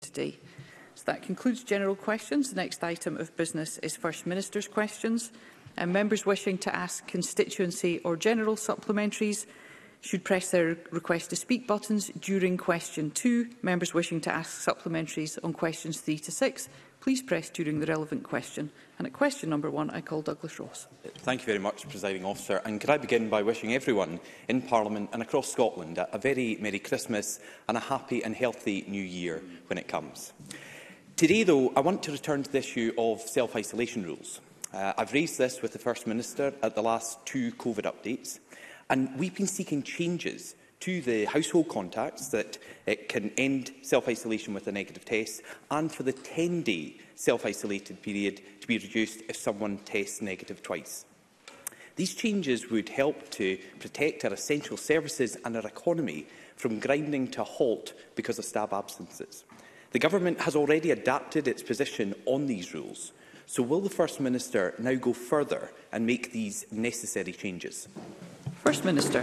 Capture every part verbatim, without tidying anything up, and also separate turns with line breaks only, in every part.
today. So that concludes general questions. The next item of business is First Minister's questions. And members wishing to ask constituency or general supplementaries should press their request to speak buttons during question two. Members wishing to ask supplementaries on questions three to six, please press during the relevant question. And at question number one, I call Douglas Ross.
Thank you very much, Presiding Officer. And could I begin by wishing everyone in Parliament and across Scotland a very Merry Christmas and a happy and healthy New Year when it comes. Today, though, I want to return to the issue of self-isolation rules. Uh, I've raised this with the First Minister at the last two COVID updates, and we've been seeking changes to the household contacts that it can end self-isolation with a negative test, and for the ten-day self-isolated period to be reduced if someone tests negative twice. These changes would help to protect our essential services and our economy from grinding to a halt because of staff absences. The Government has already adapted its position on these rules. So will the First Minister now go further and make these necessary changes?
First Minister.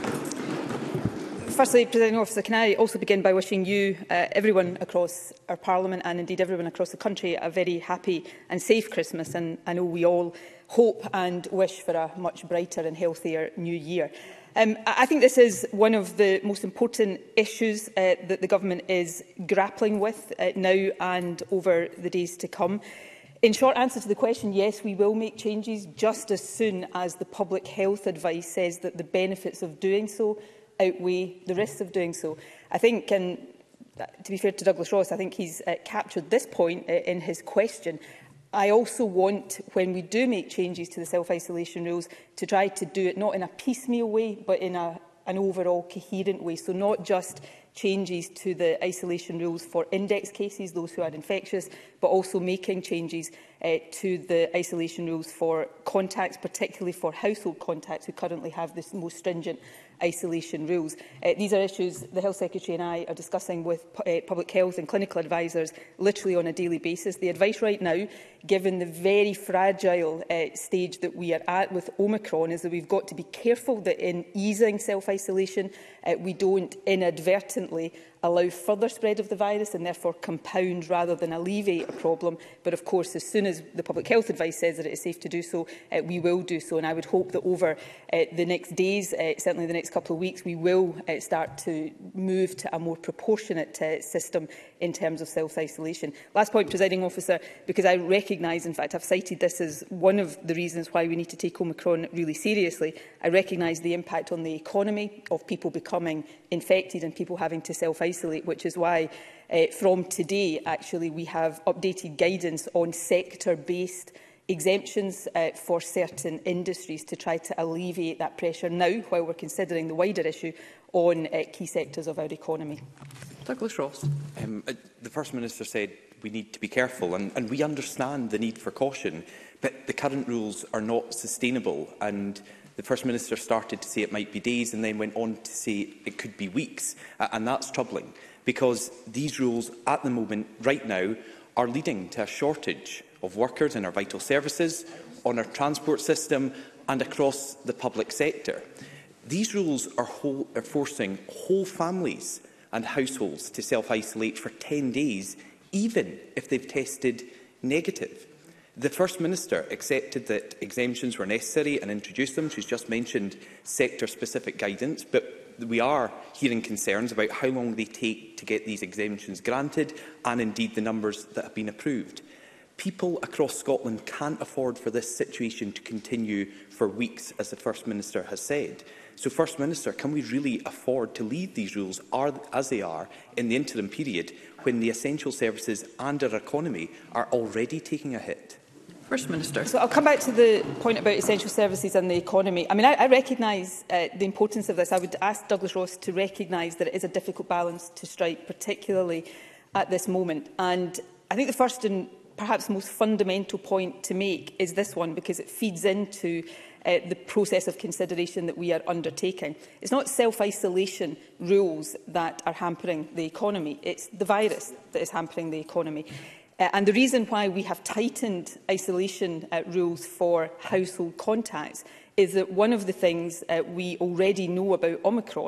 Firstly, Presiding Officer, can I also begin by wishing you, uh, everyone across our Parliament and indeed everyone across the country a very happy and safe Christmas, and I know we all hope and wish for a much brighter and healthier new year. Um, I think this is one of the most important issues uh, that the Government is grappling with uh, now and over the days to come. In short answer to the question, yes, we will make changes just as soon as the public health advice says that the benefits of doing so outweigh the risks of doing so. I think, and to be fair to Douglas Ross, I think he's uh, captured this point uh, in his question. I also want, when we do make changes to the self-isolation rules, to try to do it not in a piecemeal way, but in a, an overall coherent way. So not just changes to the isolation rules for index cases, those who are infectious, but also making changes uh, to the isolation rules for contacts, particularly for household contacts who currently have the most stringent isolation rules. Uh, these are issues the Health Secretary and I are discussing with uh, public health and clinical advisers literally on a daily basis. The advice right now, given the very fragile uh, stage that we are at with Omicron, is that we've got to be careful that in easing self-isolation, uh, we don't inadvertently allow further spread of the virus and therefore compound rather than alleviate a problem. But of course, as soon as the public health advice says that it is safe to do so, uh, we will do so. And I would hope that over uh, the next days, uh, certainly the next couple of weeks, we will uh, start to move to a more proportionate uh, system in terms of self-isolation. Last point, Presiding Officer, because I recognise, in fact, I've cited this as one of the reasons why we need to take Omicron really seriously. I recognise the impact on the economy of people becoming infected and people having to self-isolate, which is why uh, from today, actually, we have updated guidance on sector-based exemptions uh, for certain industries to try to alleviate that pressure now, while we're considering the wider issue on uh, key sectors of our economy.
Douglas Ross.
Um, the First Minister said we need to be careful, and, and we understand the need for caution, but the current rules are not sustainable, and the First Minister started to say it might be days and then went on to say it could be weeks, uh, and that's troubling, because these rules at the moment, right now, are leading to a shortage of workers in our vital services, on our transport system and across the public sector. These rules are, whole, are forcing whole families and households to self-isolate for ten days, even if they've tested negative. The First Minister accepted that exemptions were necessary and introduced them. She's just mentioned sector-specific guidance, but we are hearing concerns about how long they take to get these exemptions granted and indeed the numbers that have been approved. People across Scotland can't afford for this situation to continue for weeks, as the First Minister has said. So, First Minister, can we really afford to leave these rules are, as they are in the interim period when the essential services and our economy are already taking a hit?
First Minister.
So I'll come back to the point about essential services and the economy. I mean, I, I recognise uh, the importance of this. I would ask Douglas Ross to recognise that it is a difficult balance to strike, particularly at this moment. And I think the first and perhaps most fundamental point to make is this one, because it feeds into uh, the process of consideration that we are undertaking. It's not self-isolation rules that are hampering the economy. It's the virus that is hampering the economy. Uh, and the reason why we have tightened isolation uh, rules for household contacts is that one of the things uh, we already know about Omicron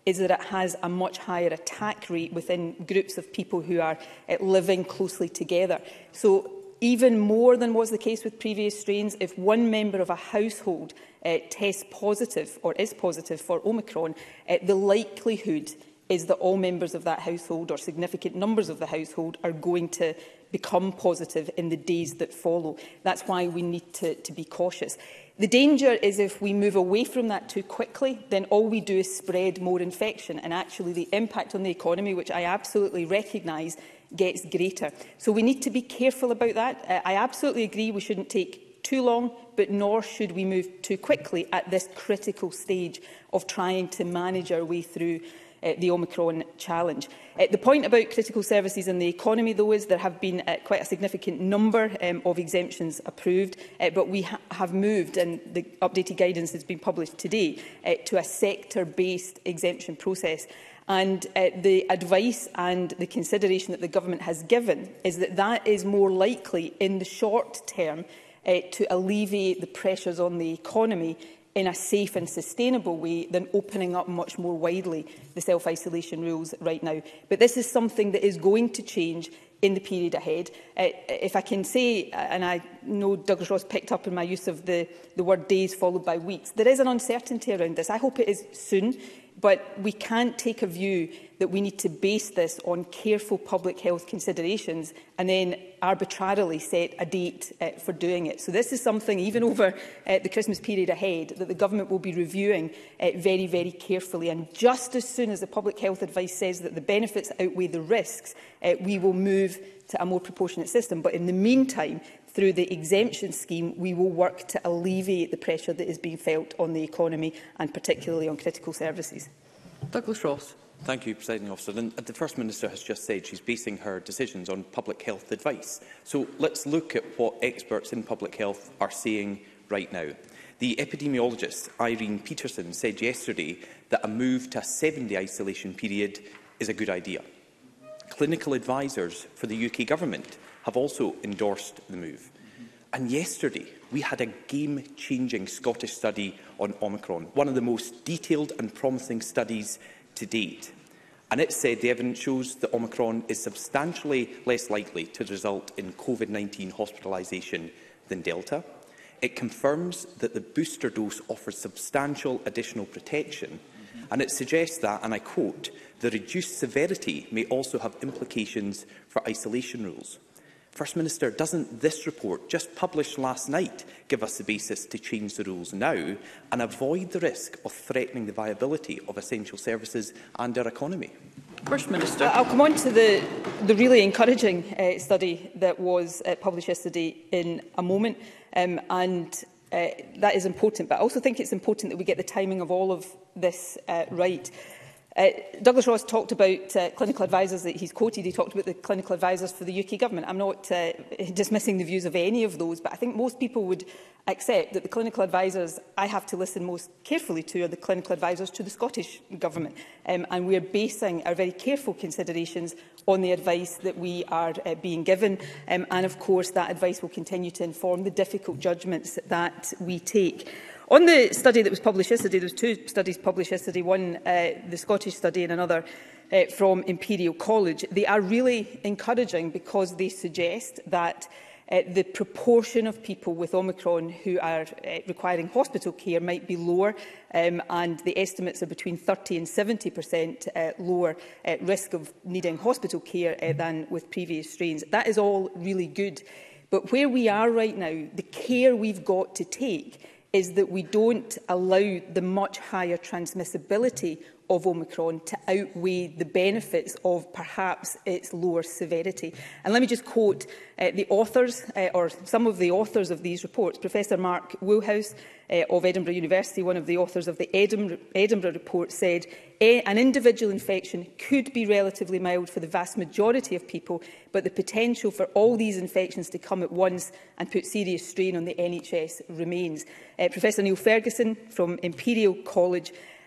is that it has a much higher attack rate within groups of people who are uh, living closely together. So even more than was the case with previous strains, if one member of a household uh, tests positive or is positive for Omicron, uh, the likelihood is that all members of that household or significant numbers of the household are going to become positive in the days that follow. That's why we need to, to be cautious. The danger is if we move away from that too quickly, then all we do is spread more infection, and actually the impact on the economy, which I absolutely recognise, gets greater. So we need to be careful about that. Uh, I absolutely agree we shouldn't take too long, but nor should we move too quickly at this critical stage of trying to manage our way through Uh, the Omicron challenge. Uh, the point about critical services in the economy, though, is there have been uh, quite a significant number um, of exemptions approved, uh, but we ha have moved, and the updated guidance has been published today, uh, to a sector-based exemption process. And uh, the advice and the consideration that the government has given is that that is more likely in the short term uh, to alleviate the pressures on the economy in a safe and sustainable way than opening up much more widely the self-isolation rules right now. But this is something that is going to change in the period ahead. Uh, if I can say, and I know Douglas Ross picked up on my use of the, the word days followed by weeks, there is an uncertainty around this. I hope it is soon, but we can't take a view that we need to base this on careful public health considerations and then arbitrarily set a date uh, for doing it. So this is something, even over uh, the Christmas period ahead, that the government will be reviewing uh, very, very carefully. And just as soon as the public health advice says that the benefits outweigh the risks, uh, we will move to a more proportionate system. But in the meantime, through the exemption scheme, we will work to alleviate the pressure that is being felt on the economy and particularly on critical services.
Douglas Ross.
Thank you, Presiding Officer. And the First Minister has just said she's basing her decisions on public health advice. So let's look at what experts in public health are saying right now. The epidemiologist Irene Peterson said yesterday that a move to a seven-day isolation period is a good idea. Clinical advisers for the U K Government have also endorsed the move. And yesterday, we had a game-changing Scottish study on Omicron, one of the most detailed and promising studies to date. And it said the evidence shows that Omicron is substantially less likely to result in COVID nineteen hospitalisation than Delta. It confirms that the booster dose offers substantial additional protection. Mm-hmm. And it suggests that, and I quote, the reduced severity may also have implications for isolation rules. First Minister, doesn't this report, just published last night, give us the basis to change the rules now and avoid the risk of threatening the viability of essential services and our economy?
First Minister.
I'll come on to the, the really encouraging uh, study that was uh, published yesterday in a moment, um, and uh, that is important. But I also think it's important that we get the timing of all of this uh, right. Uh, Douglas Ross talked about uh, clinical advisers that he's quoted. He talked about the clinical advisers for the U K Government. I'm not uh, dismissing the views of any of those, but I think most people would accept that the clinical advisers I have to listen most carefully to are the clinical advisers to the Scottish Government. Um, and we are basing our very careful considerations on the advice that we are uh, being given. Um, and of course, that advice will continue to inform the difficult judgments that we take. On the study that was published yesterday, there were two studies published yesterday, one uh, the Scottish study and another uh, from Imperial College. They are really encouraging because they suggest that uh, the proportion of people with Omicron who are uh, requiring hospital care might be lower, um, and the estimates are between thirty and seventy percent uh, lower uh, risk of needing hospital care uh, than with previous strains. That is all really good. But where we are right now, the care we've got to take is that we don't allow the much higher transmissibility of Omicron to outweigh the benefits of perhaps its lower severity. And let me just quote uh, the authors, uh, or some of the authors of these reports. Professor Mark Woolhouse uh, of Edinburgh University, one of the authors of the Edinburgh, Edinburgh report, said an individual infection could be relatively mild for the vast majority of people, but the potential for all these infections to come at once and put serious strain on the N H S remains. Uh, Professor Neil Ferguson from Imperial College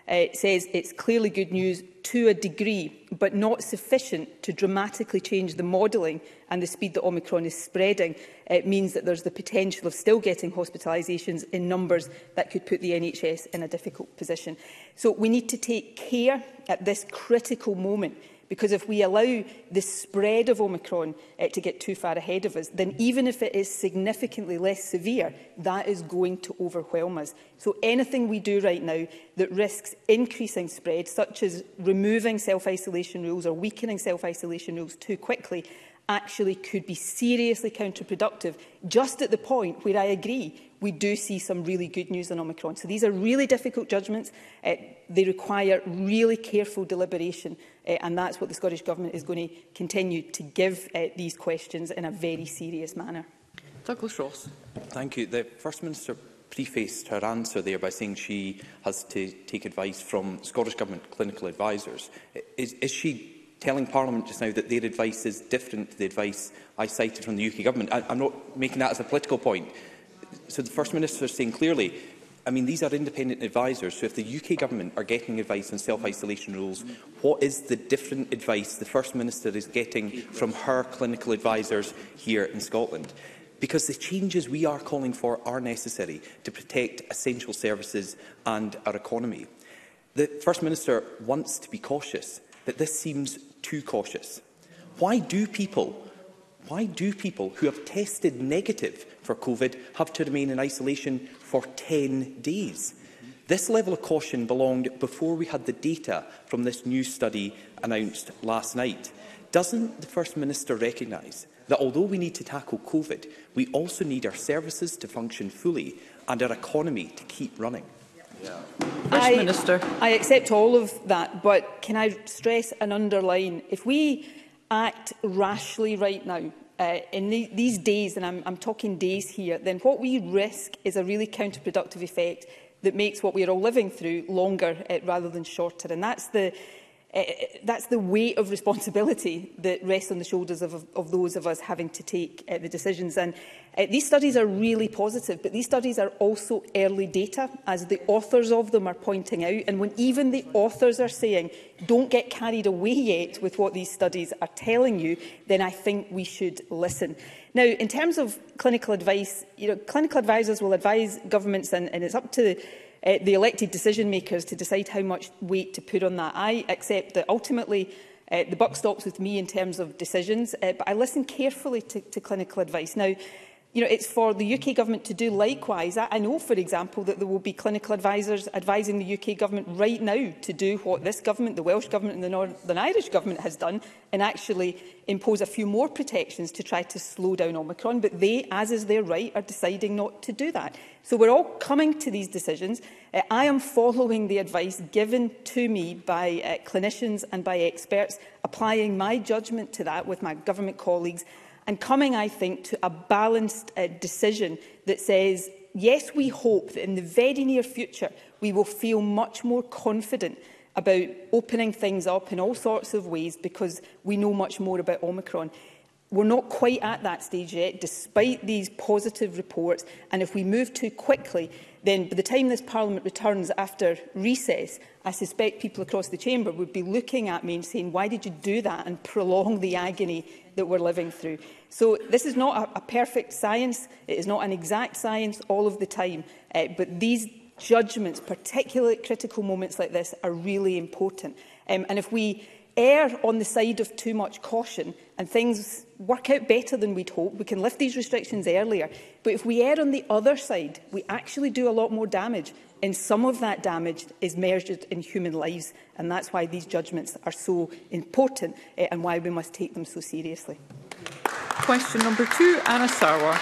uh, says it's clearly good news to a degree, but not sufficient to dramatically change the modelling and the speed that Omicron is spreading. It means that there's the potential of still getting hospitalisations in numbers that could put the N H S in a difficult position. So we need to take care at this critical moment, because if we allow the spread of Omicron uh, to get too far ahead of us, then even if it is significantly less severe, that is going to overwhelm us. So anything we do right now that risks increasing spread, such as removing self-isolation rules or weakening self-isolation rules too quickly, actually could be seriously counterproductive, just at the point where I agree we do see some really good news on Omicron. So these are really difficult judgments. Uh, they require really careful deliberation, uh, and that's what the Scottish Government is going to continue to give uh, these questions in a very serious manner.
Douglas Ross.
Thank you. The First Minister prefaced her answer there by saying she has to take advice from Scottish Government clinical advisers. Is, is she telling Parliament just now that their advice is different to the advice I cited from the U K Government? I, I'm not making that as a political point. So the First Minister is saying clearly, I mean, these are independent advisers, so if the U K Government are getting advice on self-isolation rules, what is the different advice the First Minister is getting from her clinical advisers here in Scotland? Because the changes we are calling for are necessary to protect essential services and our economy. The First Minister wants to be cautious, but this seems too cautious. Why do people, why do people who have tested negative for COVID have to remain in isolation for ten days? This level of caution belonged before we had the data from this new study announced last night. Doesn't the First Minister recognise that although we need to tackle COVID, we also need our services to function fully and our economy to keep running?
Yeah. First
I,
Minister.
I accept all of that, but can I stress and underline, if we act rashly right now, uh, in the, these days, and I'm, I'm talking days here, then what we risk is a really counterproductive effect that makes what we're all living through longer uh, rather than shorter. And that's the, uh, that's the weight of responsibility that rests on the shoulders of, of those of us having to take uh, the decisions. And uh, these studies are really positive, but these studies are also early data, as the authors of them are pointing out. And when even the authors are saying, don't get carried away yet with what these studies are telling you, then I think we should listen. Now, in terms of clinical advice, you know, clinical advisers will advise governments, and, and it's up to uh, the elected decision makers to decide how much weight to put on that. I accept that ultimately uh, the buck stops with me in terms of decisions, uh, but I listen carefully to, to clinical advice. Now, you know, it's for the U K Government to do likewise. I, I know, for example, that there will be clinical advisers advising the U K Government right now to do what this Government, the Welsh Government and the Northern Irish Government has done, and actually impose a few more protections to try to slow down Omicron. But they, as is their right, are deciding not to do that. So we're all coming to these decisions. Uh, I am following the advice given to me by uh, clinicians and by experts, applying my judgment to that with my government colleagues, and coming, I think, to a balanced uh, decision that says, yes, we hope that in the very near future we will feel much more confident about opening things up in all sorts of ways because we know much more about Omicron. We're not quite at that stage yet, despite these positive reports, and if we move too quickly, then by the time this Parliament returns after recess, I suspect people across the chamber would be looking at me and saying, why did you do that and prolong the agony that we're living through? So this is not a, a perfect science, it is not an exact science all of the time, uh, but these judgments, particularly at critical moments like this, are really important. Um, and if we err on the side of too much caution and things work out better than we'd hoped, we can lift these restrictions earlier. But if we err on the other side, we actually do a lot more damage. And some of that damage is measured in human lives. And that's why these judgments are so important uh, and why we must take them so seriously.
Question number two, Anna Sarwar.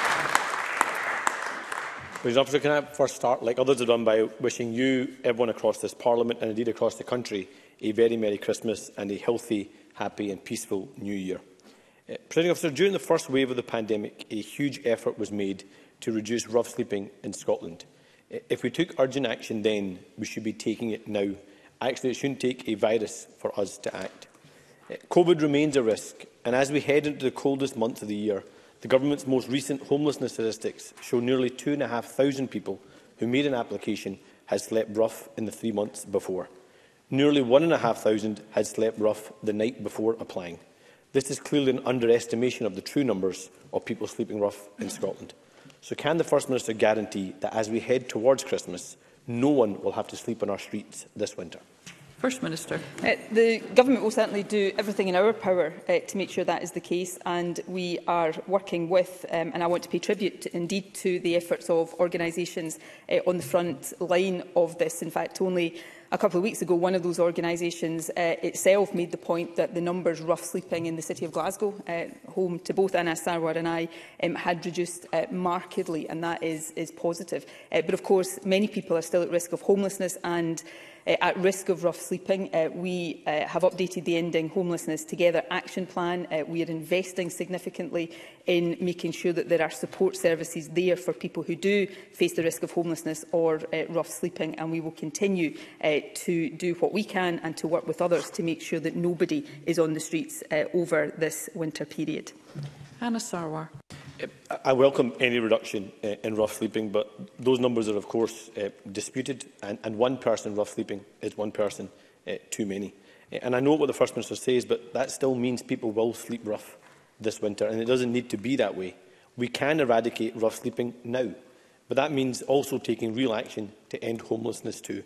President Officer, can I first start, like others have done, by wishing you, everyone across this Parliament and indeed across the country, a very Merry Christmas and a healthy, happy and peaceful New Year. Uh, President Officer, during the first wave of the pandemic, a huge effort was made to reduce rough sleeping in Scotland. Uh, if we took urgent action then, we should be taking it now. Actually, it shouldn't take a virus for us to act. Uh, COVID remains a risk, and as we head into the coldest months of the year, the Government's most recent homelessness statistics show nearly two and a half thousand people who made an application had slept rough in the three months before. Nearly one and a half thousand had slept rough the night before applying. This is clearly an underestimation of the true numbers of people sleeping rough in Scotland. So can the First Minister guarantee that as we head towards Christmas, no one will have to sleep on our streets this winter?
First Minister.
Uh, the Government will certainly do everything in our power uh, to make sure that is the case, and we are working with, um, and I want to pay tribute to, indeed to the efforts of organisations uh, on the front line of this. In fact, only a couple of weeks ago, one of those organisations uh, itself made the point that the numbers rough sleeping in the city of Glasgow, uh, home to both Anas Sarwar and I, um, had reduced uh, markedly, and that is, is positive. Uh, but of course, many people are still at risk of homelessness and Uh, at risk of rough sleeping. Uh, we uh, have updated the Ending Homelessness Together action plan. Uh, we are investing significantly in making sure that there are support services there for people who do face the risk of homelessness or uh, rough sleeping, and we will continue uh, to do what we can and to work with others to make sure that nobody is on the streets uh, over this winter period.
Anas Sarwar.
I welcome any reduction uh, in rough sleeping, but those numbers are, of course, uh, disputed, and, and one person rough sleeping is one person uh, too many. Uh, and I know what the First Minister says, but that still means people will sleep rough this winter, and it doesn't need to be that way. We can eradicate rough sleeping now, but that means also taking real action to end homelessness too.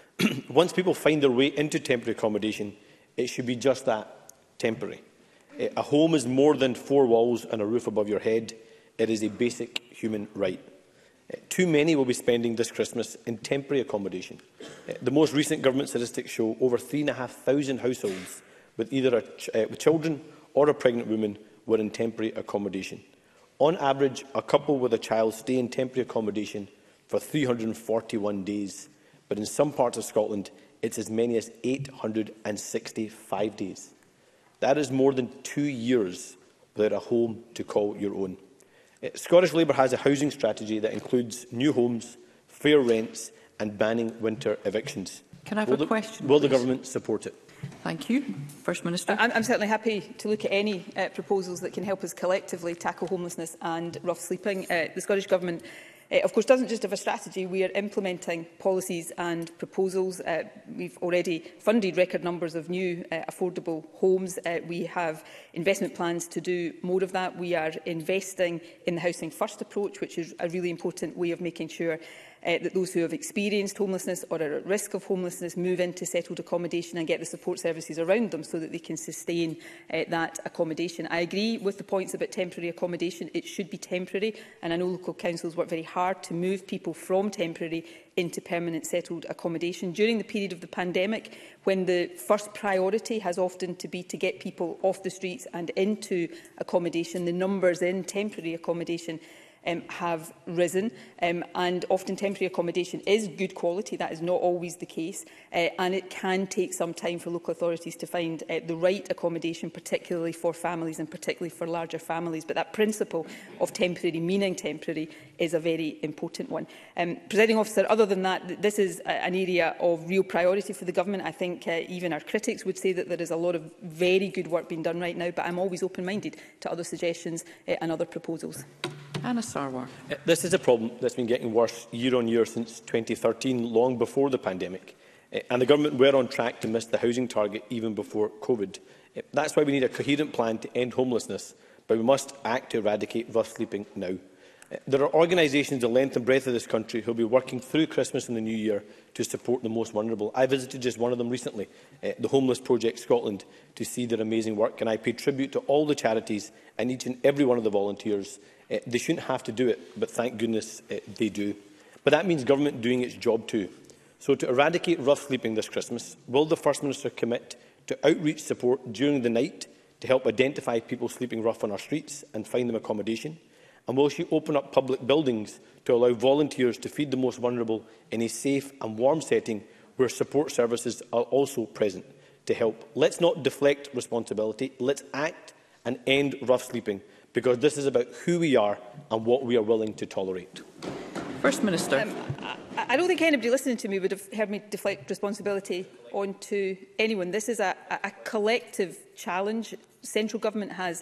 Once people find their way into temporary accommodation, it should be just that, temporary. Uh, a home is more than four walls and a roof above your head. It is a basic human right. Uh, too many will be spending this Christmas in temporary accommodation. Uh, the most recent government statistics show over three and a half thousand households with either a ch uh, with children or a pregnant woman were in temporary accommodation. On average, a couple with a child stay in temporary accommodation for three hundred and forty-one days, but in some parts of Scotland, it's as many as eight hundred and sixty-five days. That is more than two years without a home to call your own. Uh, Scottish Labour has a housing strategy that includes new homes, fair rents and banning winter evictions.
Can I have
will
a
the,
question,
Will
please?
the Government support it?
Thank you. First Minister.
I'm, I'm certainly happy to look at any uh, proposals that can help us collectively tackle homelessness and rough sleeping. Uh, the Scottish Government Uh, of course, doesn't just have a strategy. We are implementing policies and proposals. Uh, we've already funded record numbers of new uh, affordable homes. Uh, we have investment plans to do more of that. We are investing in the Housing First approach, which is a really important way of making sure uh, that those who have experienced homelessness or are at risk of homelessness move into settled accommodation and get the support services around them so that they can sustain uh, that accommodation. I agree with the points about temporary accommodation. It should be temporary, and I know local councils work very hard to move people from temporary into permanent settled accommodation. During the period of the pandemic, when the first priority has often to be to get people off the streets and into accommodation, the numbers in temporary accommodation Um, have risen, um, and often temporary accommodation is good quality. That is not always the case, uh, and it can take some time for local authorities to find uh, the right accommodation, particularly for families and particularly for larger families. But that principle of temporary meaning temporary is a very important one. Um, Presiding Officer, other than that, this is a, an area of real priority for the Government. I think uh, even our critics would say that there is a lot of very good work being done right now, but I'm always open-minded to other suggestions uh, and other proposals.
Anas Sarwar.
Uh, this is a problem that's been getting worse year on year since twenty thirteen, long before the pandemic. Uh, and the Government were on track to miss the housing target even before COVID. Uh, that's why we need a coherent plan to end homelessness, but we must act to eradicate rough sleeping now. Uh, there are organisations the length and breadth of this country who will be working through Christmas and the New Year to support the most vulnerable. I visited just one of them recently, uh, the Homeless Project Scotland, to see their amazing work, and I pay tribute to all the charities and each and every one of the volunteers. Uh, they shouldn't have to do it, but thank goodness uh, they do. But that means government doing its job too. So to eradicate rough sleeping this Christmas, will the First Minister commit to outreach support during the night to help identify people sleeping rough on our streets and find them accommodation? And will she open up public buildings to allow volunteers to feed the most vulnerable in a safe and warm setting where support services are also present to help? Let's not deflect responsibility. Let's act and end rough sleeping, because this is about who we are and what we are willing to tolerate.
First Minister.
Um, I, I don't think anybody listening to me would have heard me deflect responsibility onto anyone. This is a, a collective challenge. Central Government has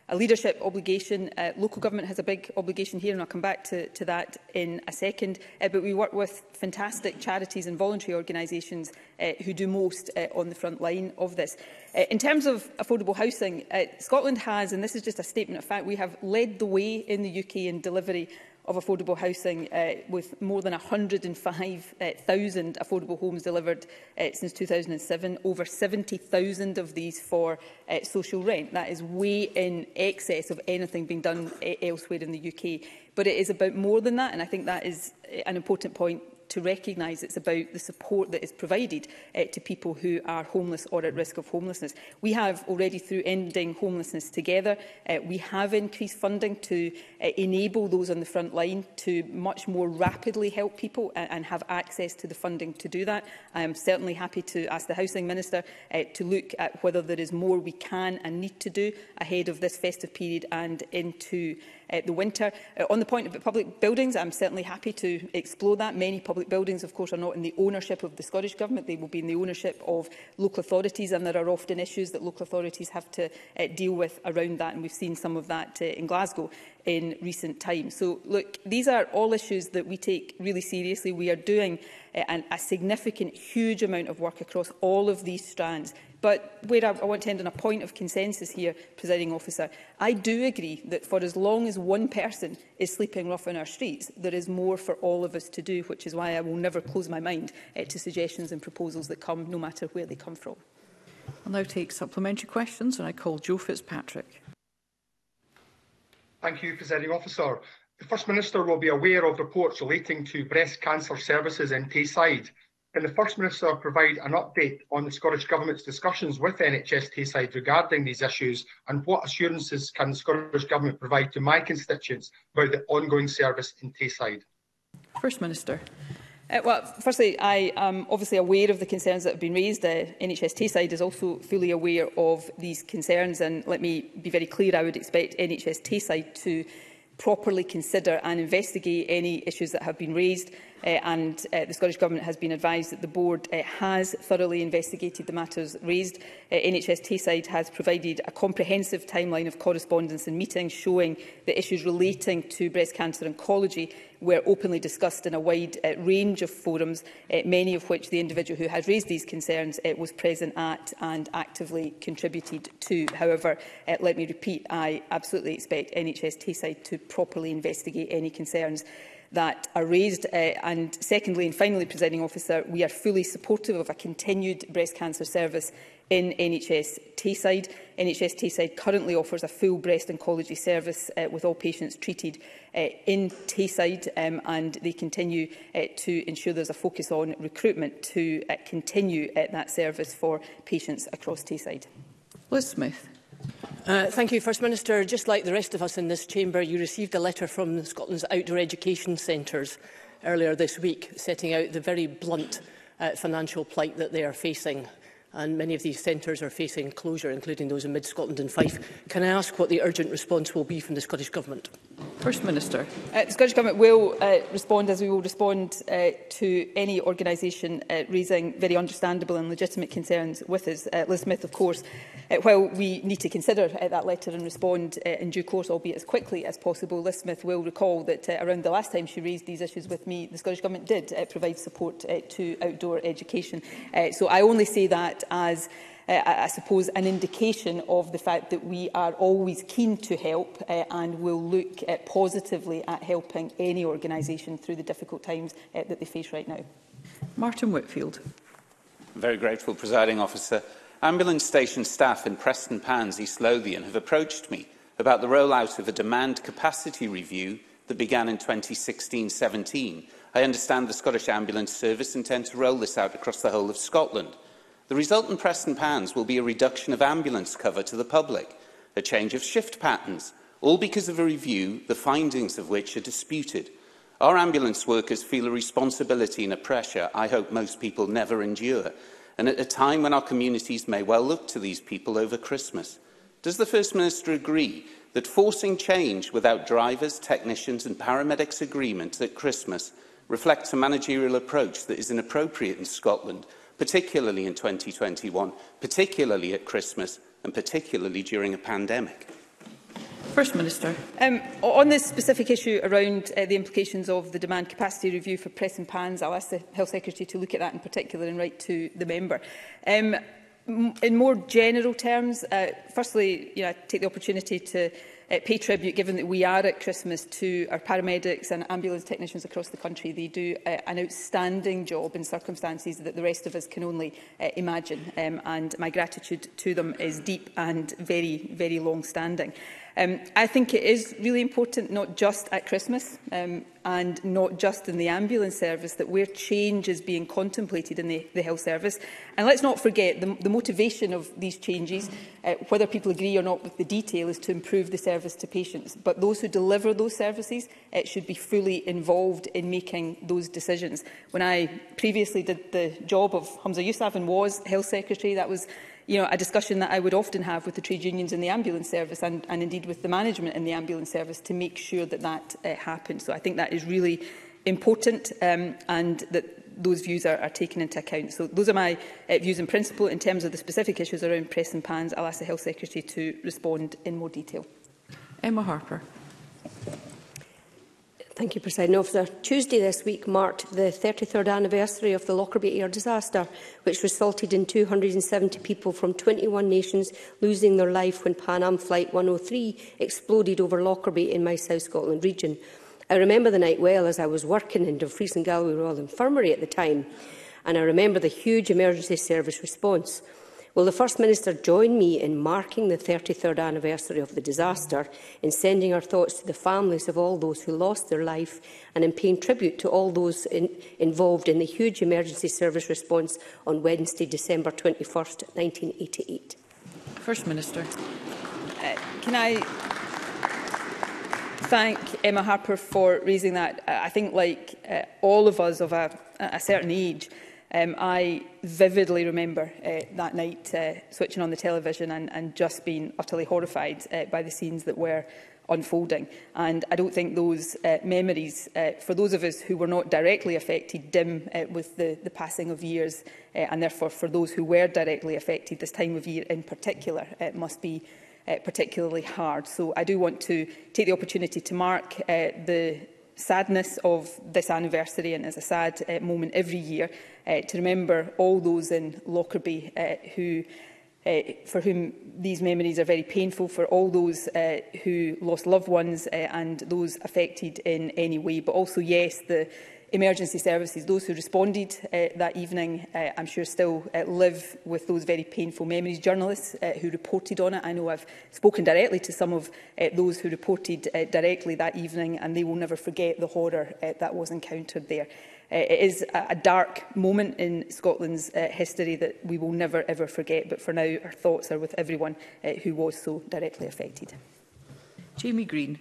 a leadership obligation. Uh, local government has a big obligation here, and I'll come back to, to that in a second. Uh, but we work with fantastic charities and voluntary organisations uh, who do most uh, on the front line of this. Uh, in terms of affordable housing, uh, Scotland has, and this is just a statement of fact, we have led the way in the U K in delivery of affordable housing, uh, with more than one hundred and five thousand affordable homes delivered uh, since two thousand seven, over seventy thousand of these for uh, social rent. That is way in excess of anything being done uh, elsewhere in the U K. But it is about more than that, and I think that is an important point to recognise. It's about the support that is provided uh, to people who are homeless or at risk of homelessness. We have already, through Ending Homelessness Together, uh, we have increased funding to uh, enable those on the front line to much more rapidly help people and, and have access to the funding to do that. I am certainly happy to ask the Housing Minister uh, to look at whether there is more we can and need to do ahead of this festive period and into Uh, the winter. Uh, on the point about public buildings, I'm certainly happy to explore that. Many public buildings, of course, are not in the ownership of the Scottish Government. They will be in the ownership of local authorities, and there are often issues that local authorities have to uh, deal with around that, and we've seen some of that uh, in Glasgow in recent times. So, look, these are all issues that we take really seriously. We are doing uh, an, a significant, huge amount of work across all of these strands. But where I, I want to end on a point of consensus here, Presiding Officer, I do agree that for as long as one person is sleeping rough on our streets, there is more for all of us to do, which is why I will never close my mind uh, to suggestions and proposals that come, no matter where they come from.
I'll now take supplementary questions, and I call Joe Fitzpatrick.
Thank you, Presiding Officer. The First Minister will be aware of reports relating to breast cancer services in Tayside. Can the First Minister provide an update on the Scottish Government's discussions with N H S Tayside regarding these issues, and what assurances can the Scottish Government provide to my constituents about the ongoing service in Tayside?
First Minister.
Uh, well, firstly, I am obviously aware of the concerns that have been raised. Uh, N H S Tayside is also fully aware of these concerns, and let me be very clear, I would expect N H S Tayside to properly consider and investigate any issues that have been raised. Uh, and uh, the Scottish Government has been advised that the Board uh, has thoroughly investigated the matters raised. Uh, N H S Tayside has provided a comprehensive timeline of correspondence and meetings showing the issues relating to breast cancer oncology were openly discussed in a wide uh, range of forums, uh, many of which the individual who had raised these concerns uh, was present at and actively contributed to. However, uh, let me repeat, I absolutely expect N H S Tayside to properly investigate any concerns that are raised. Uh, and secondly and finally, Presiding Officer, we are fully supportive of a continued breast cancer service in N H S Tayside. N H S Tayside currently offers a full breast oncology service uh, with all patients treated uh, in Tayside, um, and they continue uh, to ensure there's a focus on recruitment to uh, continue uh, that service for patients across Tayside.
Liz Smith.
Uh, thank you, First Minister. Just like the rest of us in this chamber, you received a letter from Scotland's outdoor education centres earlier this week, setting out the very blunt uh, financial plight that they are facing. And many of these centres are facing closure, including those in mid-Scotland and Fife. Can I ask what the urgent response will be from the Scottish Government?
First Minister.
Uh, the Scottish Government will uh, respond, as we will respond uh, to any organisation uh, raising very understandable and legitimate concerns with us. Uh, Liz Smith, of course, uh, while we need to consider uh, that letter and respond uh, in due course, albeit as quickly as possible, Liz Smith will recall that uh, around the last time she raised these issues with me, the Scottish Government did uh, provide support uh, to outdoor education. Uh, so I only say that as Uh, I suppose, an indication of the fact that we are always keen to help uh, and will look uh, positively at helping any organisation through the difficult times uh, that they face right now.
Martin Whitfield.
I'm very grateful, Presiding Officer. Ambulance station staff in Preston Pans, East Lothian, have approached me about the rollout of a demand capacity review that began in twenty sixteen seventeen. I understand the Scottish Ambulance Service intend to roll this out across the whole of Scotland. The result in Preston Pans will be a reduction of ambulance cover to the public, a change of shift patterns, all because of a review, the findings of which are disputed. Our ambulance workers feel a responsibility and a pressure I hope most people never endure, and at a time when our communities may well look to these people over Christmas. Does the First Minister agree that forcing change without drivers, technicians and paramedics' agreement at Christmas reflects a managerial approach that is inappropriate in Scotland, particularly in twenty twenty-one, particularly at Christmas, and particularly during a pandemic?
First Minister.
Um, on this specific issue around uh, the implications of the demand capacity review for press and pans, I'll ask the Health Secretary to look at that in particular and write to the member. Um, in more general terms, uh, firstly, you know, I take the opportunity to uh, pay tribute, given that we are at Christmas, to our paramedics and ambulance technicians across the country. They do uh, an outstanding job in circumstances that the rest of us can only uh, imagine, um, and my gratitude to them is deep and very, very long-standing. Um, I think it is really important, not just at Christmas um, and not just in the ambulance service, that where change is being contemplated in the, the health service. And let's not forget, the, the motivation of these changes, uh, whether people agree or not with the detail, is to improve the service to patients. But those who deliver those services uh, should be fully involved in making those decisions. When I previously did the job of Hamza Yousaf and was Health Secretary, that was you know, a discussion that I would often have with the trade unions in the ambulance service and, and indeed with the management in the ambulance service to make sure that that uh, happens. So I think that is really important um, and that those views are, are taken into account. So those are my uh, views in principle. In terms of the specific issues around press and pans, I'll ask the Health Secretary to respond in more detail.
Emma Harper.
Thank you, Presiding Officer. Tuesday this week marked the thirty-third anniversary of the Lockerbie air disaster, which resulted in two hundred and seventy people from twenty-one nations losing their life when Pan Am Flight one oh three exploded over Lockerbie in my South Scotland region. I remember the night well, as I was working in Dumfries and Galway Royal Infirmary at the time, and I remember the huge emergency service response. Will the First Minister join me in marking the thirty-third anniversary of the disaster, in sending our thoughts to the families of all those who lost their life, and in paying tribute to all those in, involved in the huge emergency service response on Wednesday, December twenty-first, nineteen eighty-eight?
First Minister.
Uh, can I thank Emma Harper for raising that? Uh, I think, like uh, all of us of a, a certain age, Um, I vividly remember uh, that night uh, switching on the television and, and just being utterly horrified uh, by the scenes that were unfolding. And I don't think those uh, memories, uh, for those of us who were not directly affected, dim uh, with the, the passing of years. Uh, and therefore, for those who were directly affected, this time of year in particular uh, must be uh, particularly hard. So I do want to take the opportunity to mark uh, the sadness of this anniversary, and as a sad uh, moment every year, uh, to remember all those in Lockerbie uh, who, uh, for whom these memories are very painful, for all those uh, who lost loved ones uh, and those affected in any way. But also, yes, the emergency services, those who responded uh, that evening, uh, I'm sure still uh, live with those very painful memories. Journalists uh, who reported on it, I know I've spoken directly to some of uh, those who reported uh, directly that evening, and they will never forget the horror uh, that was encountered there. Uh, it is a, a dark moment in Scotland's uh, history that we will never ever forget, but for now our thoughts are with everyone uh, who was so directly affected.
Jamie Green.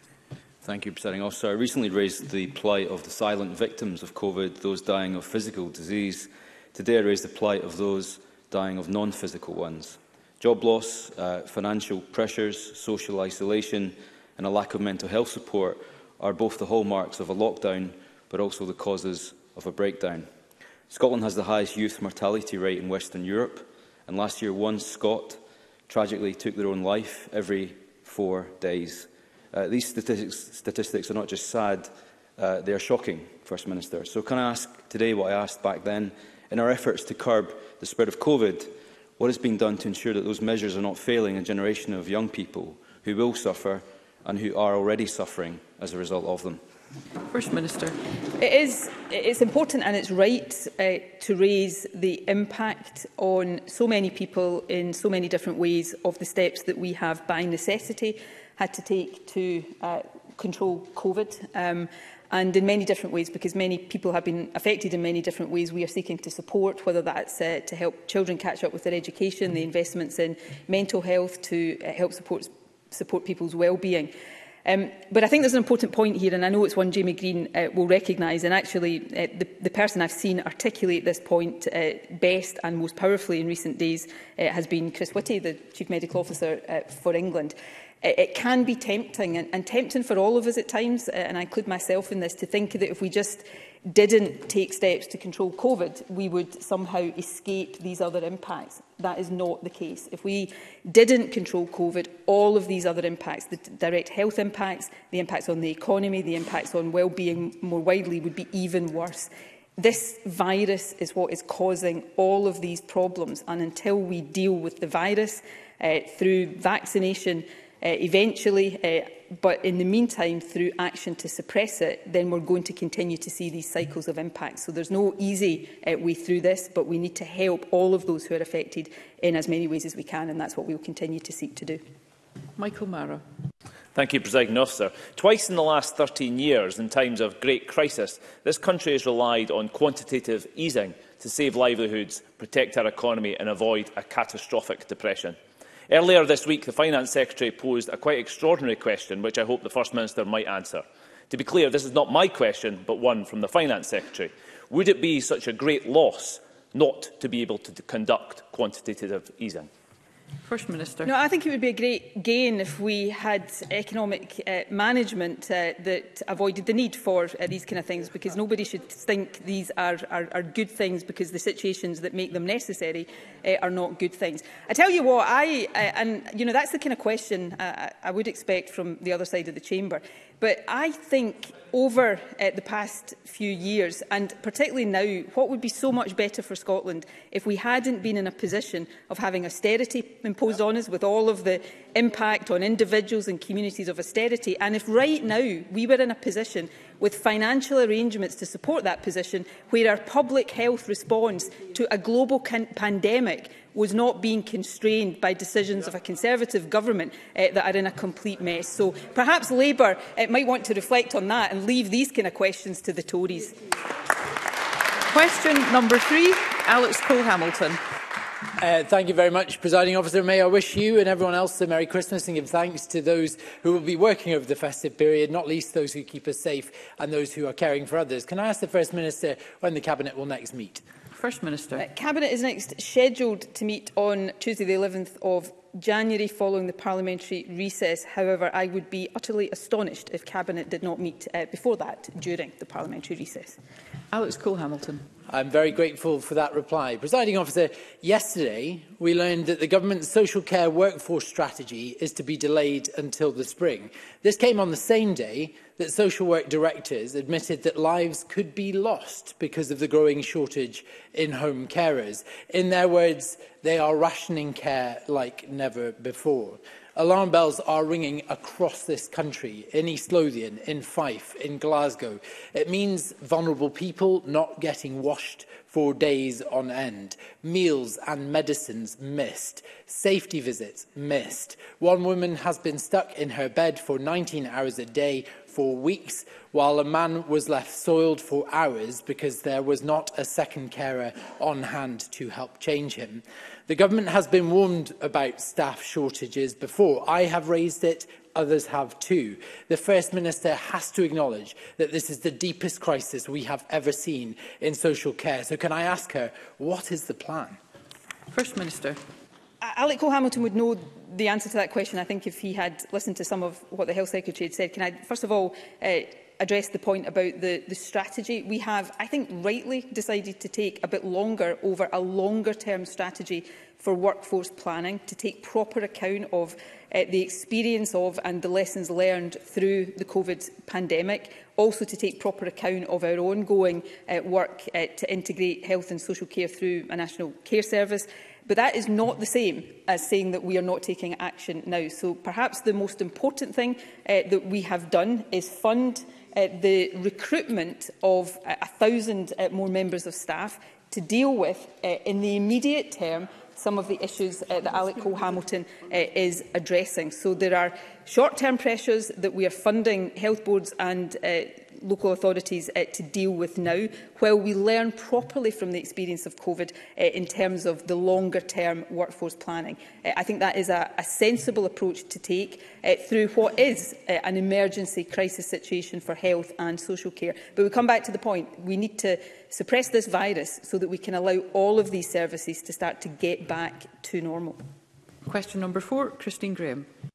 Thank you, Presiding Officer. I recently raised the plight of the silent victims of COVID, those dying of physical disease. Today I raised the plight of those dying of non-physical ones. Job loss, uh, financial pressures, social isolation and a lack of mental health support are both the hallmarks of a lockdown, but also the causes of a breakdown. Scotland has the highest youth mortality rate in Western Europe, and last year one Scot tragically took their own life every four days. Uh, these statistics, statistics are not just sad, uh, they are shocking, First Minister. So can I ask today what I asked back then? In our efforts to curb the spread of COVID, what is being done to ensure that those measures are not failing a generation of young people who will suffer and who are already suffering as a result of them?
First Minister.
It is it's important and it's right uh, to raise the impact on so many people in so many different ways of the steps that we have by necessity had to take to uh, control COVID. Um, and in many different ways, because many people have been affected in many different ways, we are seeking to support, whether that's uh, to help children catch up with their education, the investments in mental health to uh, help support, support people's well-being. Um, but I think there's an important point here, and I know it's one Jamie Green uh, will recognise, and actually uh, the, the person I've seen articulate this point uh, best and most powerfully in recent days uh, has been Chris Whitty, the Chief Medical Officer uh, for England. It, it can be tempting, and, and tempting for all of us at times, uh, and I include myself in this, to think that if we just didn't take steps to control COVID, we would somehow escape these other impacts. That is not the case. If we didn't control COVID, all of these other impacts, the direct health impacts, the impacts on the economy, the impacts on well-being more widely, would be even worse. This virus is what is causing all of these problems, and until we deal with the virus uh, through vaccination, uh, eventually, uh, but in the meantime through action to suppress it, then we're going to continue to see these cycles of impact. So there's no easy uh, way through this, but we need to help all of those who are affected in as many ways as we can, and that's what we will continue to seek to do.
Michael Mara.
Thank you, Presiding Officer. Twice in the last thirteen years, in times of great crisis, this country has relied on quantitative easing to save livelihoods, protect our economy and avoid a catastrophic depression. Earlier this week, the Finance Secretary posed a quite extraordinary question, which I hope the First Minister might answer. To be clear, this is not my question, but one from the Finance Secretary. Would it be such a great loss not to be able to conduct quantitative easing?
First Minister.
No, I think it would be a great gain if we had economic uh, management uh, that avoided the need for uh, these kind of things, because nobody should think these are, are, are good things because the situations that make them necessary uh, are not good things. I tell you what, I uh, and you know that's the kind of question uh, I would expect from the other side of the chamber. But I think over uh, the past few years, and particularly now, what would be so much better for Scotland if we hadn't been in a position of having austerity imposed on us with all of the impact on individuals and communities of austerity, and if right now we were in a position with financial arrangements to support that position, where our public health response to a global pandemic was not being constrained by decisions of a Conservative government uh, that are in a complete mess. So perhaps Labour uh, might want to reflect on that and leave these kind of questions to the Tories.
Question number three, Alex Cole-Hamilton.
Uh, thank you very much, Presiding Officer. May I wish you and everyone else a Merry Christmas and give thanks to those who will be working over the festive period, not least those who keep us safe and those who are caring for others. Can I ask the First Minister when the Cabinet will next meet?
First Minister.
Uh, Cabinet is next scheduled to meet on Tuesday the eleventh of January following the parliamentary recess. However, I would be utterly astonished if Cabinet did not meet uh, before that during the parliamentary recess.
Alex Cole-Hamilton.
I'm very grateful for that reply. Presiding Officer, yesterday we learned that the government's social care workforce strategy is to be delayed until the spring. This came on the same day that social work directors admitted that lives could be lost because of the growing shortage in home carers. In their words, they are rationing care like never before. Alarm bells are ringing across this country, in East Lothian, in Fife, in Glasgow. It means vulnerable people not getting washed for days on end, meals and medicines missed, safety visits missed. One woman has been stuck in her bed for nineteen hours a day for weeks, while a man was left soiled for hours because there was not a second carer on hand to help change him. The government has been warned about staff shortages before. I have raised it, others have too. The First Minister has to acknowledge that this is the deepest crisis we have ever seen in social care. So can I ask her, what is the plan?
First Minister.
Alex Cole-Hamilton would know the answer to that question, I think, if he had listened to some of what the Health Secretary had said. Can I, first of all, uh, address the point about the, the strategy? We have, I think, rightly decided to take a bit longer over a longer-term strategy for workforce planning, to take proper account of uh, the experience of and the lessons learned through the COVID pandemic, also to take proper account of our ongoing uh, work uh, to integrate health and social care through a national care service. But that is not the same as saying that we are not taking action now. So perhaps the most important thing uh, that we have done is fund uh, the recruitment of uh, a thousand uh, more members of staff to deal with, uh, in the immediate term, some of the issues uh, that Alex Cole-Hamilton uh, is addressing. So there are short-term pressures that we are funding health boards and uh, local authorities uh, to deal with now, while we learn properly from the experience of COVID uh, in terms of the longer-term workforce planning. Uh, I think that is a, a sensible approach to take uh, through what is uh, an emergency crisis situation for health and social care. But we come back to the point, we need to suppress this virus so that we can allow all of these services to start to get back to normal.
Question number four, Christine Graham.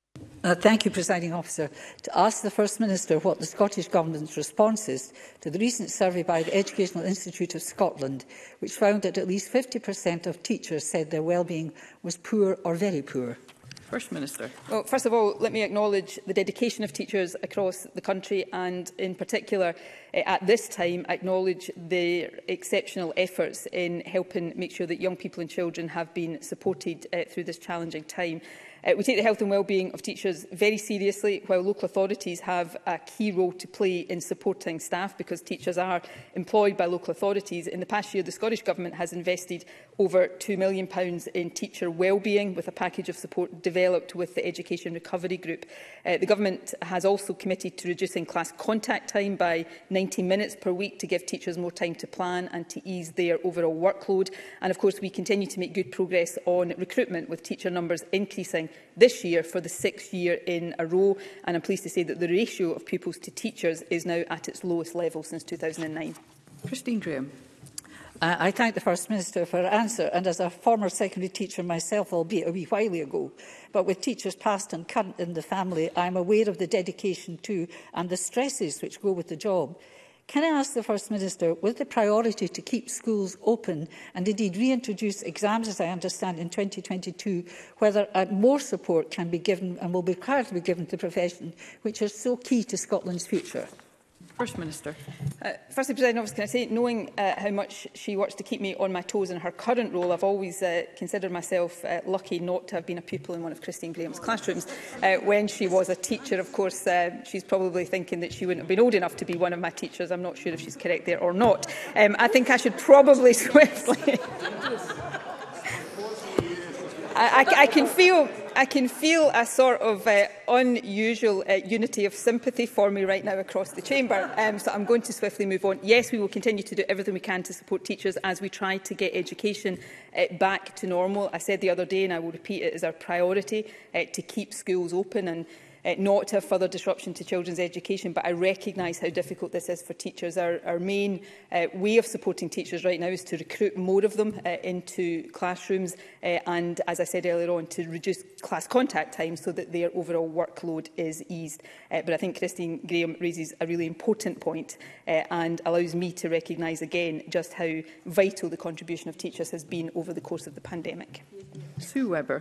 Uh, thank you, Presiding Officer. To ask the First Minister what the Scottish Government's response is to the recent survey by the Educational Institute of Scotland, which found that at least fifty percent of teachers said their well-being was poor or very poor.
First Minister.
Well, first of all, let me acknowledge the dedication of teachers across the country and, in particular, uh, at this time, acknowledge their exceptional efforts in helping make sure that young people and children have been supported uh, through this challenging time. Uh, we take the health and well-being of teachers very seriously, while local authorities have a key role to play in supporting staff, because teachers are employed by local authorities. In the past year, the Scottish Government has invested over two million pounds in teacher well-being, with a package of support developed with the Education Recovery Group. Uh, the Government has also committed to reducing class contact time by ninety minutes per week to give teachers more time to plan and to ease their overall workload. And of course, we continue to make good progress on recruitment, with teacher numbers increasing this year for the sixth year in a row. And I'm pleased to say that the ratio of pupils to teachers is now at its lowest level since two thousand nine.
Christine Graham.
Uh, I thank the First Minister for her answer, and as a former secondary teacher myself, albeit a wee while ago, but with teachers past and current in the family, I am aware of the dedication to and the stresses which go with the job. Can I ask the First Minister, with the priority to keep schools open and indeed reintroduce exams, as I understand, in twenty twenty-two, whether uh, more support can be given and will be required to be given to the profession, which is so key to Scotland's future?
First Minister.
Uh, firstly, President Officer, can I say, knowing uh, how much she works to keep me on my toes in her current role, I've always uh, considered myself uh, lucky not to have been a pupil in one of Christine Graham's classrooms. Uh, when she was a teacher, of course, uh, she's probably thinking that she wouldn't have been old enough to be one of my teachers. I'm not sure if she's correct there or not. Um, I think I should probably swiftly... I, I, I can feel... I can feel a sort of uh, unusual uh, unity of sympathy for me right now across the chamber, um, so I'm going to swiftly move on. Yes, we will continue to do everything we can to support teachers as we try to get education uh, back to normal. I said the other day, and I will repeat it, as our priority uh, to keep schools open and Uh, not to have further disruption to children's education, but I recognise how difficult this is for teachers. Our, our main uh, way of supporting teachers right now is to recruit more of them uh, into classrooms uh, and, as I said earlier on, to reduce class contact time so that their overall workload is eased. Uh, but I think Christine Graham raises a really important point uh, and allows me to recognise again just how vital the contribution of teachers has been over the course of the pandemic.
Sue Webber.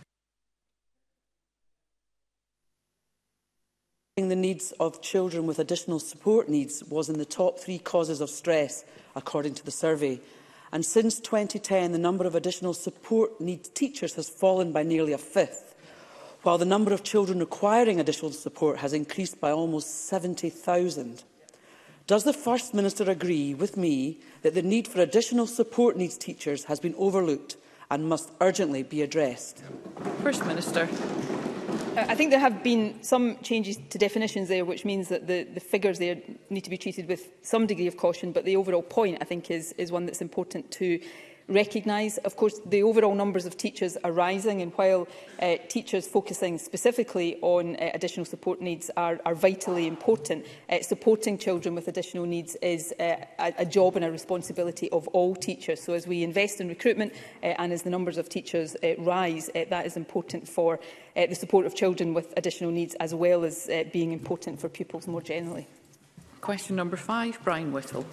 The needs of children with additional support needs was in the top three causes of stress, according to the survey. And since twenty ten, the number of additional support needs teachers has fallen by nearly a fifth, while the number of children requiring additional support has increased by almost seventy thousand. Does the First Minister agree with me that the need for additional support needs teachers has been overlooked and must urgently be addressed?
First Minister.
I think there have been some changes to definitions there, which means that the, the figures there need to be treated with some degree of caution, but the overall point, I think, is, is one that's important to recognise. Of course, the overall numbers of teachers are rising, and while uh, teachers focusing specifically on uh, additional support needs are, are vitally important, uh, supporting children with additional needs is uh, a, a job and a responsibility of all teachers. So as we invest in recruitment uh, and as the numbers of teachers uh, rise, uh, that is important for uh, the support of children with additional needs, as well as uh, being important for pupils more generally.
Question number five, Brian Whittle.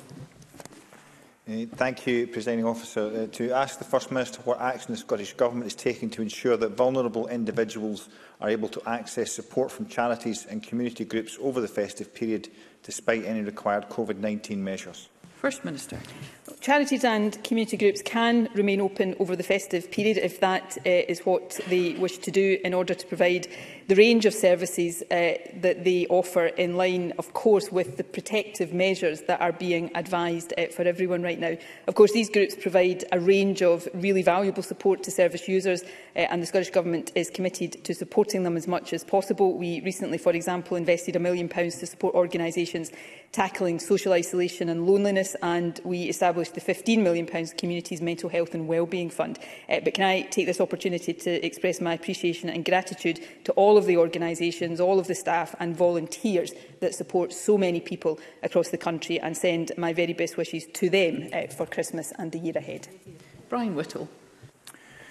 Uh, thank you, Presiding Officer. Uh, to ask the First Minister what action the Scottish Government is taking to ensure that vulnerable individuals are able to access support from charities and community groups over the festive period, despite any required COVID nineteen measures.
First Minister.
Charities and community groups can remain open over the festive period if that uh, is what they wish to do, in order to provide the range of services uh, that they offer, in line, of course, with the protective measures that are being advised uh, for everyone right now. Of course, these groups provide a range of really valuable support to service users, uh, and the Scottish Government is committed to supporting them as much as possible. We recently, for example, invested a million pounds to support organisations tackling social isolation and loneliness, and we established the fifteen million pounds Communities Mental Health and Wellbeing Fund. Uh, but can I take this opportunity to express my appreciation and gratitude to all of the organisations, all of the staff and volunteers that support so many people across the country, and send my very best wishes to them uh, for Christmas and the year ahead.
Brian Whittle.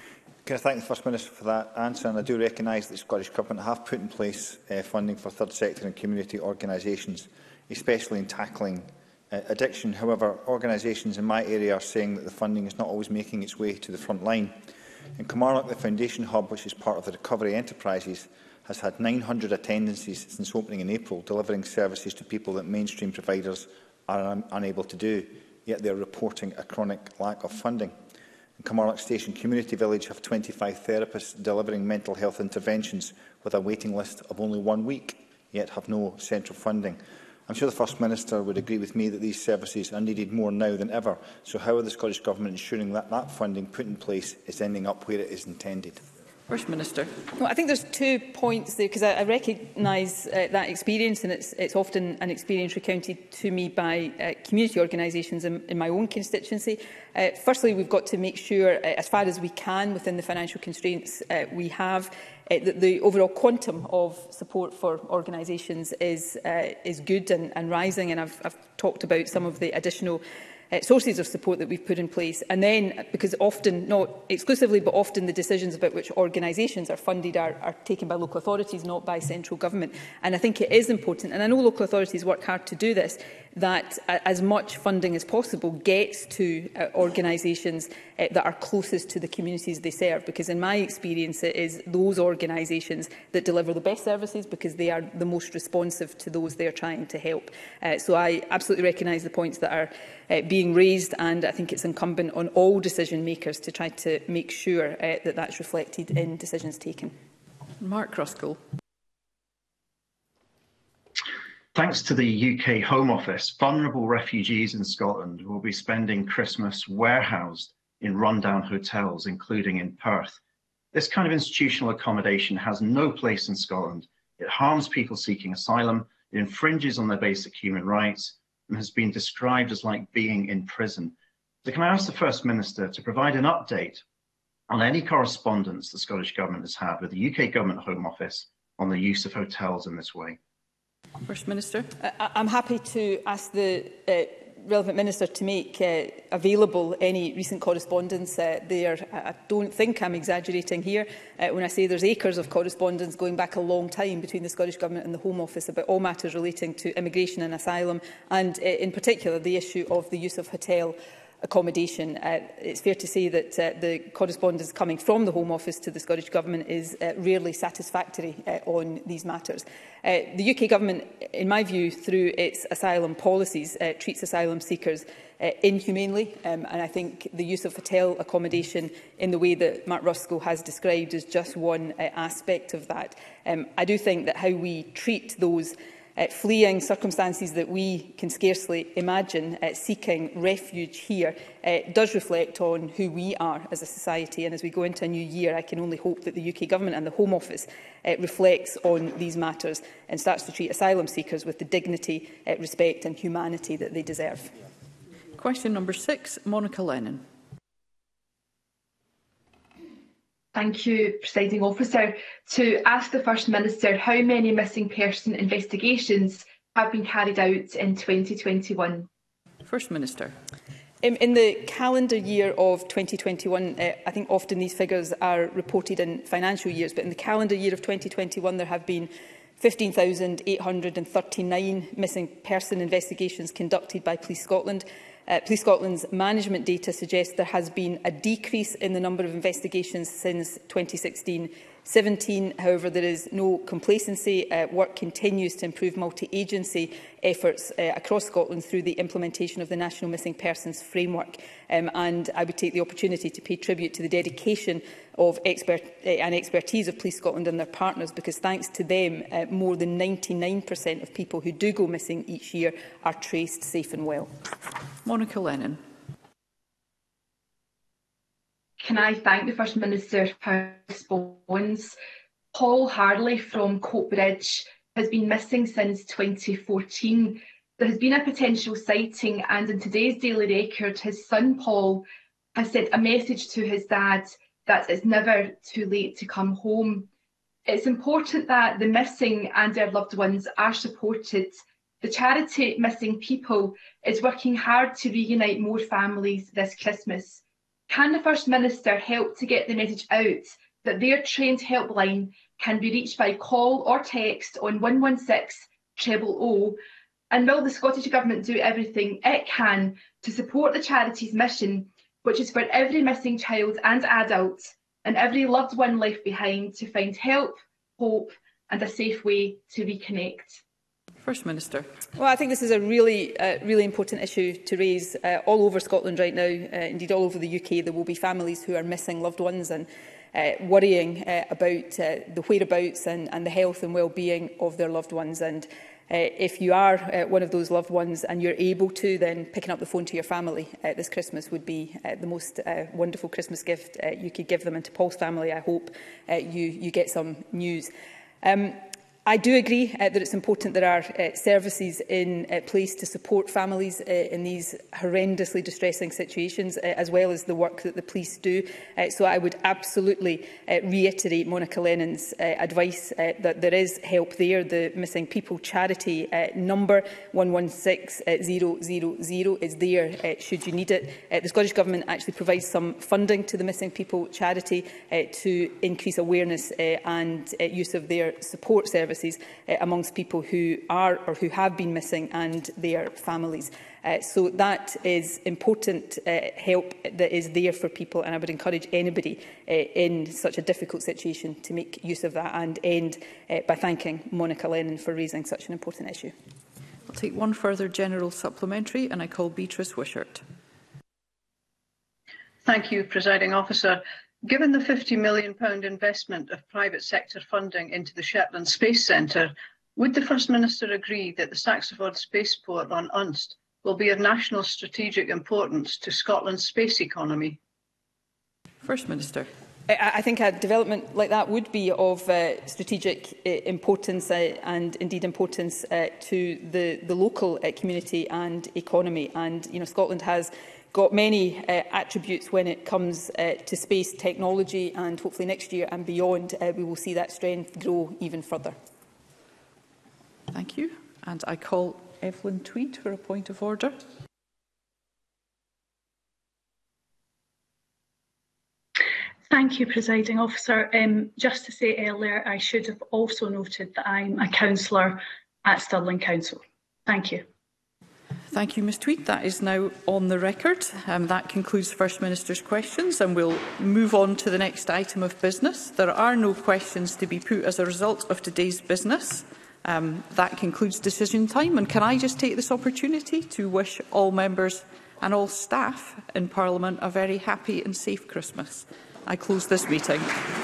Can I thank the First Minister for that answer? And I do recognise that the Scottish Government have put in place uh, funding for third sector and community organisations, especially in tackling uh, addiction. However, organisations in my area are saying that the funding is not always making its way to the front line. In Kilmarnock, the Foundation Hub, which is part of the Recovery Enterprises, has had nine hundred attendances since opening in April, delivering services to people that mainstream providers are un unable to do, yet they are reporting a chronic lack of funding. In Kilmarnock Station Community Village have twenty-five therapists delivering mental health interventions with a waiting list of only one week, yet have no central funding. I'm sure the First Minister would agree with me that these services are needed more now than ever. So how are the Scottish Government ensuring that that funding put in place is ending up where it is intended?
First Minister.
Well, I think there's two points there, because I, I recognise uh, that experience, and it's, it's often an experience recounted to me by uh, community organisations in, in my own constituency. Uh, firstly, we've got to make sure, uh, as far as we can within the financial constraints uh, we have, uh, that the overall quantum of support for organisations is, uh, is good and, and rising, and I've, I've talked about some of the additional Uh, sources of support that we've put in place. And then, because often, not exclusively, but often the decisions about which organisations are funded are, are taken by local authorities, not by central government. And I think it is important, and I know local authorities work hard to do this, that uh, as much funding as possible gets to uh, organisations uh, that are closest to the communities they serve. Because in my experience, it is those organisations that deliver the best services, because they are the most responsive to those they are trying to help. Uh, so I absolutely recognise the points that are uh, being raised, and I think it's incumbent on all decision makers to try to make sure uh, that that's reflected in decisions taken.
Mark Ruskell.
Thanks to the U K Home Office, vulnerable refugees in Scotland will be spending Christmas warehoused in rundown hotels, including in Perth. This kind of institutional accommodation has no place in Scotland. It harms people seeking asylum, it infringes on their basic human rights, and has been described as like being in prison. So can I ask the First Minister to provide an update on any correspondence the Scottish Government has had with the U K Government Home Office on the use of hotels in this way?
First Minister.
I I'm happy to ask the uh, relevant Minister to make uh, available any recent correspondence uh, there. I don't think I'm exaggerating here uh, when I say there's acres of correspondence going back a long time between the Scottish Government and the Home Office about all matters relating to immigration and asylum, and uh, in particular the issue of the use of hotel accommodation. Uh, it's fair to say that uh, the correspondence coming from the Home Office to the Scottish Government is uh, rarely satisfactory uh, on these matters. Uh, the U K Government, in my view, through its asylum policies, uh, treats asylum seekers uh, inhumanely, um, and I think the use of hotel accommodation in the way that Mark Ruskell has described is just one uh, aspect of that. Um, I do think that how we treat those Uh, fleeing circumstances that we can scarcely imagine uh, seeking refuge here uh, does reflect on who we are as a society. And as we go into a new year, I can only hope that the U K Government and the Home Office uh, reflects on these matters and starts to treat asylum seekers with the dignity, uh, respect and humanity that they deserve.
Question number six, Monica Lennon.
Thank you, Presiding Officer. To ask the First Minister how many missing person investigations have been carried out in twenty twenty-one.
First Minister.
In, in the calendar year of twenty twenty-one, uh, I think often these figures are reported in financial years, but in the calendar year of twenty twenty-one there have been fifteen thousand eight hundred thirty-nine missing person investigations conducted by Police Scotland. Uh, Police Scotland's management data suggests there has been a decrease in the number of investigations since twenty sixteen seventeen. However, there is no complacency. Uh, work continues to improve multi-agency efforts uh, across Scotland through the implementation of the National Missing Persons Framework. Um, and I would take the opportunity to pay tribute to the dedication of expert, uh, and expertise of Police Scotland and their partners, because thanks to them, uh, more than ninety-nine percent of people who do go missing each year are traced safe and well.
Monica Lennon.
Can I thank the First Minister for his response? Paul Harley from Coatbridge has been missing since twenty fourteen. There has been a potential sighting, and in today's Daily Record, his son Paul has sent a message to his dad that it's never too late to come home. It's important that the missing and their loved ones are supported. The charity Missing People is working hard to reunite more families this Christmas. Can the First Minister help to get the message out that their trained helpline can be reached by call or text on one one six treble O? And will the Scottish Government do everything it can to support the charity's mission, which is for every missing child and adult and every loved one left behind to find help, hope and a safe way to reconnect?
First Minister.
Well, I think this is a really, uh, really important issue to raise uh, all over Scotland right now. Uh, indeed, all over the U K, there will be families who are missing loved ones and uh, worrying uh, about uh, the whereabouts and, and the health and well-being of their loved ones. And Uh, if you are uh, one of those loved ones and you're able to, then picking up the phone to your family uh, this Christmas would be uh, the most uh, wonderful Christmas gift uh, you could give them. And to Paul's family, I hope uh, you, you get some news. Um, I do agree uh, that it's important there are uh, services in uh, place to support families uh, in these horrendously distressing situations, uh, as well as the work that the police do. Uh, so I would absolutely uh, reiterate Monica Lennon's uh, advice uh, that there is help there. The Missing People charity uh, number one one six zero zero zero is there uh, should you need it. Uh, the Scottish Government actually provides some funding to the Missing People charity uh, to increase awareness uh, and uh, use of their support services. Uh, amongst people who are or who have been missing and their families. Uh, so that is important uh, help that is there for people, and I would encourage anybody uh, in such a difficult situation to make use of that, and end uh, by thanking Monica Lennon for raising such an important issue.
I'll take one further general supplementary, and I call Beatrice Wishart.
Thank you, Presiding Officer. Given the fifty million pounds investment of private sector funding into the Shetland Space Centre, would the First Minister agree that the Saxiford Spaceport on Unst will be of national strategic importance to Scotland's space economy?
First Minister.
I, I think a development like that would be of uh, strategic uh, importance uh, and indeed importance uh, to the, the local uh, community and economy. And you know, Scotland has got many uh, attributes when it comes uh, to space technology, and hopefully next year and beyond uh, we will see that strength grow even further.
Thank you. And I call Evelyn Tweed for a point of order.
Thank you, Presiding Officer. Um, just to say earlier, I should have also noted that I'm a councillor at Stirling Council. Thank you.
Thank you, Ms Tweed. That is now on the record. Um, that concludes First Minister's questions, and we'll move on to the next item of business. There are no questions to be put as a result of today's business. Um, that concludes decision time. And can I just take this opportunity to wish all members and all staff in Parliament a very happy and safe Christmas. I close this meeting.